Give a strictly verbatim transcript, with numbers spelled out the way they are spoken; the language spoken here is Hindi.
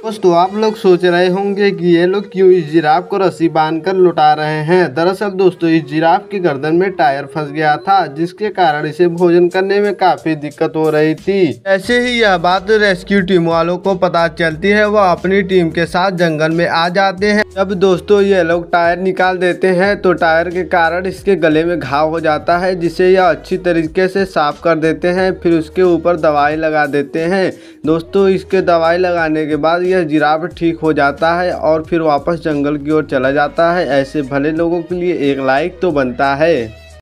दोस्तों आप लोग सोच रहे होंगे कि ये लोग क्यों इस जिराफ को रस्सी बांधकर लुटा रहे हैं। दरअसल दोस्तों इस जिराफ की गर्दन में टायर फंस गया था, जिसके कारण इसे भोजन करने में काफी दिक्कत हो रही थी। ऐसे ही यह बात रेस्क्यू टीम वालों को पता चलती है, वह अपनी टीम के साथ जंगल में आ जाते हैं। जब दोस्तों ये लोग टायर निकाल देते हैं तो टायर के कारण इसके गले में घाव हो जाता है, जिसे यह अच्छी तरीके से साफ कर देते हैं। फिर उसके ऊपर दवाई लगा देते हैं। दोस्तों इसके दवाई लगाने के बाद यह जिराफ ठीक हो जाता है और फिर वापस जंगल की ओर चला जाता है। ऐसे भले लोगों के लिए एक लाइक तो बनता है।